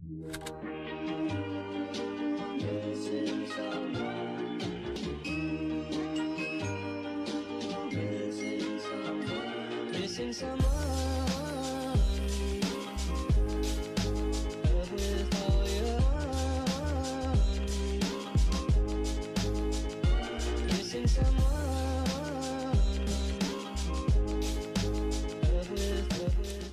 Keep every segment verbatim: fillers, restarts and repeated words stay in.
Missing someone, missing someone, missing someone. Love is all you want. Missing someone. Love is, love is.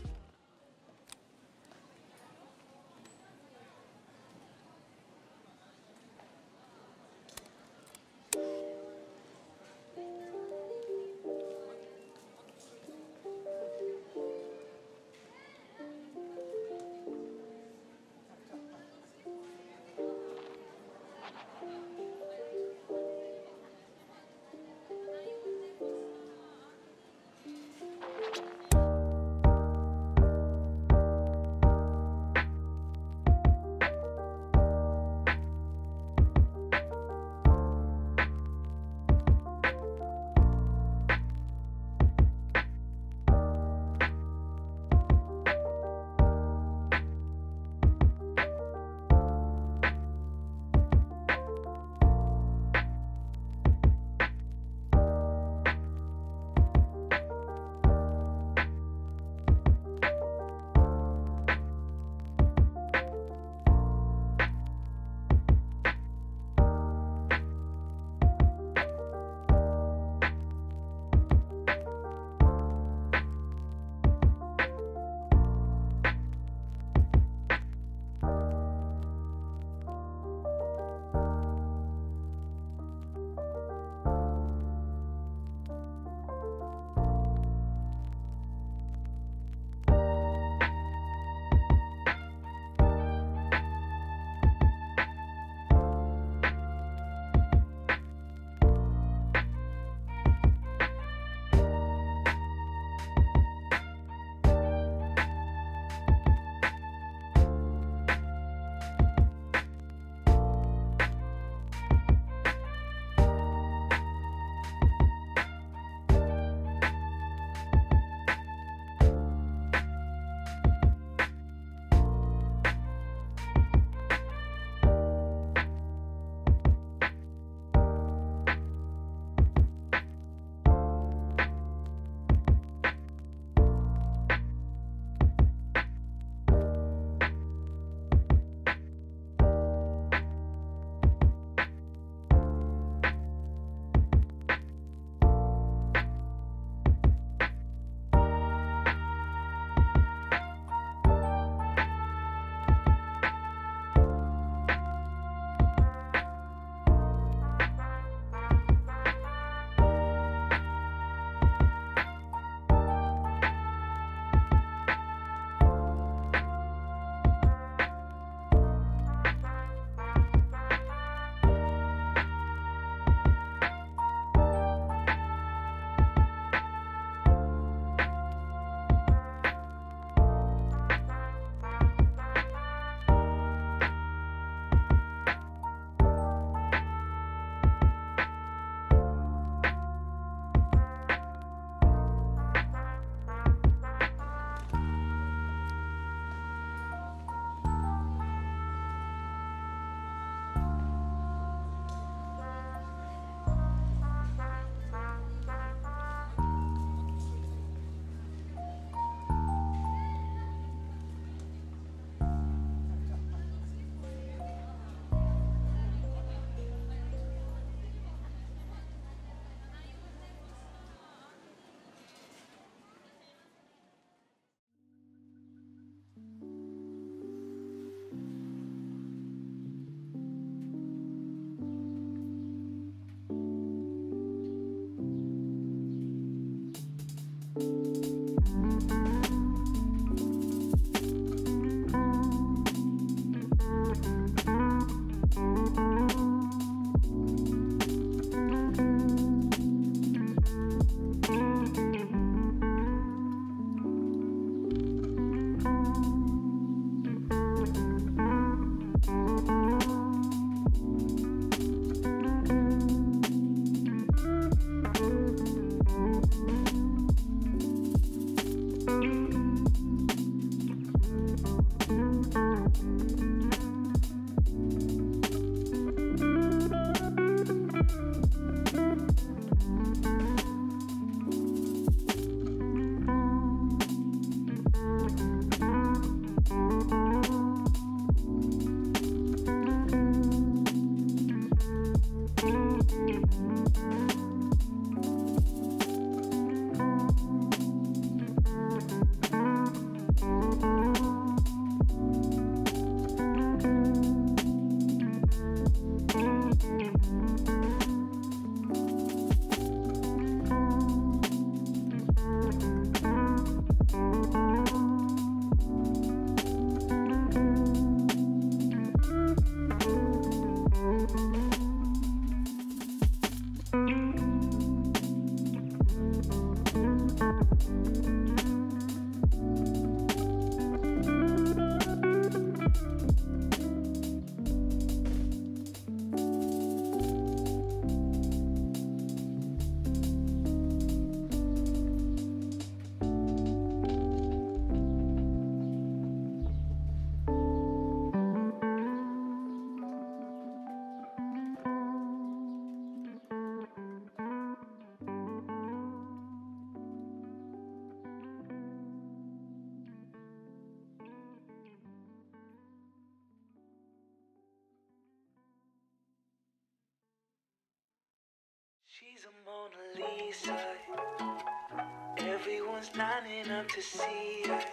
She's a Mona Lisa. Everyone's lining up to see her.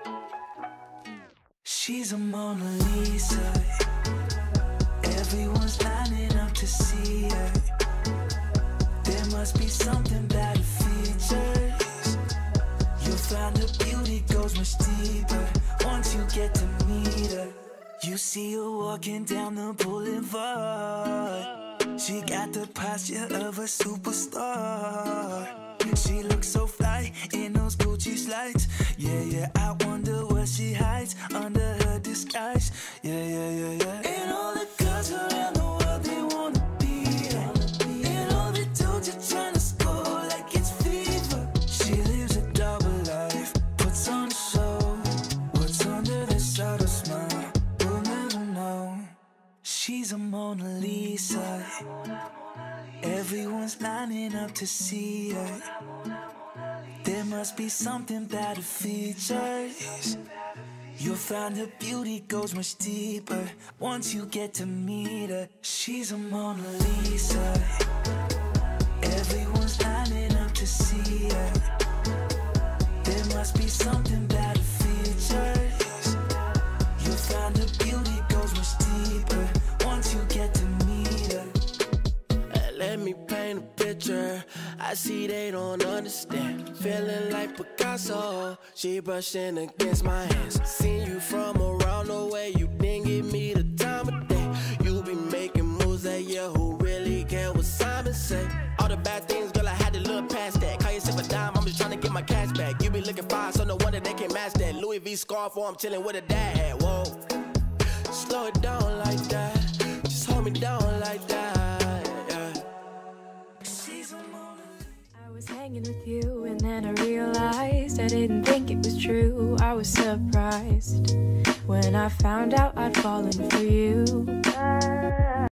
She's a Mona Lisa. Everyone's lining up to see her. There must be something about her features. You'll find her beauty goes much deeper once you get to meet her. You see her walking down the boulevard. She got the posture of a superstar. She looks so fly in those Gucci slides. Yeah, yeah, I wonder what she hides under her disguise. Yeah, yeah, yeah, yeah. And all the girls around the world, they wanna be her. And all the dudes are trying to score like it's fever. She lives a double life, puts on a show. What's under the subtle smile, we'll never know. She's a Mona Lisa. Everyone's lining up to see her. There must be something about her features. You'll find her beauty goes much deeper once you get to meet her. She's a Mona Lisa. Everyone's lining up to see her. There must be something about her features. You'll find her beauty goes much deeper once you get to meet her. Let me paint a picture. I see they don't understand. Feeling like Picasso. She brushing against my hands. Seen you from around the way. You didn't give me the time of day. You be making moves that yeah, who really care what Simon say? All the bad things, girl, I had to look past that. Call yourself a dime, I'm just trying to get my cash back. You be looking fine, so no wonder they can't match that. Louis V scarf, or I'm chilling with a dad. Whoa, slow it down like that. Just hold me down like that. I was hanging with you and then I realized I didn't think it was true. I was surprised when I found out I'd fallen for you.